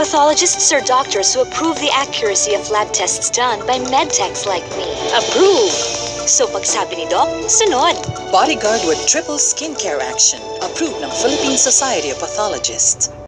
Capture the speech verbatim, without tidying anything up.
Pathologists are doctors who approve the accuracy of lab tests done by medtechs like me. Approve! So pag sabi ni Doc, sunod. BuddyGuard with triple skincare action. Approved ng Philippine Society of Pathologists.